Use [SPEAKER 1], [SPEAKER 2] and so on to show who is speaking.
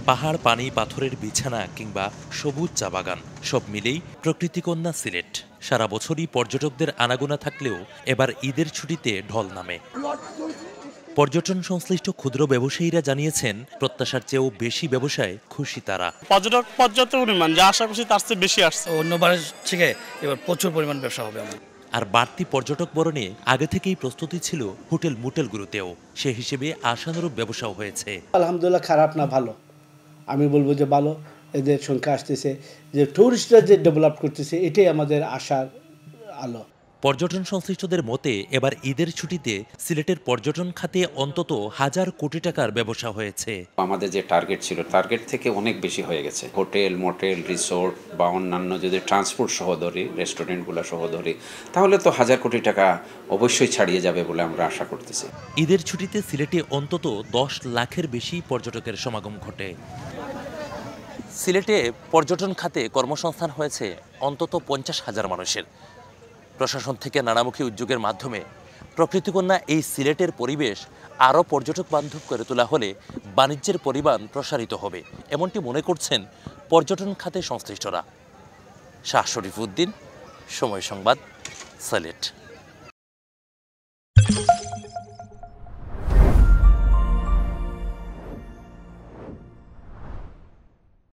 [SPEAKER 1] পাহাড়, পানি, পাথরের বিছানা কিংবা সবুজ চা বাগান সব মিলেই প্রকৃতিকন্যা সিলেট। সারা বছরই পর্যটকদের আনাগোনা থাকলেও এবার ঈদের ছুটিতে ঢল নামে। পর্যটন সংশ্লিষ্ট ক্ষুদ্র ব্যবসায়ীরা জানিয়েছেন, প্রত্যাশার চেয়েও বেশি ব্যবসায় খুশি তারা।
[SPEAKER 2] পর্যটক পর্যাপ্ত পরিমাণ, যা আশা করছি তার চেয়ে বেশি আসছে।
[SPEAKER 3] অন্যবারের থেকে এবার প্রচুর পরিমাণ ব্যবসা হবে আমার।
[SPEAKER 1] আর বাড়তি পর্যটক বরণে আগে থেকেই প্রস্তুতি ছিল হোটেল মোটেলগুলোতেও। সে হিসেবে আশানুরূপ ব্যবসাও হয়েছে।
[SPEAKER 4] আলহামদুলিল্লাহ, খারাপ না, ভালো। আমি বলবো যে ভালো। এদের সংখ্যা আসতেছে, যে টুরিস্টরা যে ডেভেলপ করতেছে, এটাই আমাদের আশার আলো।
[SPEAKER 1] পর্যটন সংশ্লিষ্টদের মতে এবার ঈদের ছুটিতে সিলেটের পর্যটন খাতে অন্তত 1000 কোটি টাকার ব্যবসা হয়েছে।
[SPEAKER 5] আমাদের যে টার্গেট ছিল, টার্গেট থেকে অনেক বেশি হয়ে গেছে। হোটেল, মোটেল, রিসোর্ট বা অন্যান্য যদি ট্রান্সপোর্ট সহ ধরি, রেস্টুরেন্টগুলো সহ ধরি, তাহলে তো 1000 কোটি টাকা অবশ্যই ছাড়িয়ে যাবে বলে আমরা আশা করতেছি।
[SPEAKER 1] ঈদের ছুটিতে সিলেটে অন্তত 10 লাখের বেশি পর্যটকের সমাগম ঘটে। সিলেটে পর্যটন খাতে কর্মসংস্থান হয়েছে অন্তত 50,000 মানুষের। প্রশাসন থেকে নানামুখী উদ্যোগের মাধ্যমে প্রকৃতিকন্যা এই সিলেটের পরিবেশ আরও পর্যটক বান্ধব করে তোলা হলে বাণিজ্যের পরিমাণ প্রসারিত হবে, এমনটি মনে করছেন পর্যটন খাতে সংশ্লিষ্টরা। শাহ শরীফ উদ্দিন, সময় সংবাদ, সিলেট।